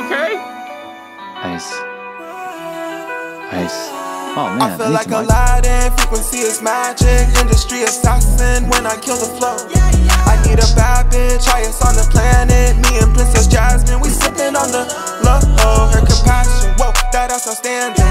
okay? Ice. Ice. Oh man, I feel like Aladdin, frequency is magic. Industry assassin when I kill the flow. I need a bad bitch, highest on the planet. Me and Princess Jasmine, we sippin' on the low. Her compassion, whoa, that ass outstanding.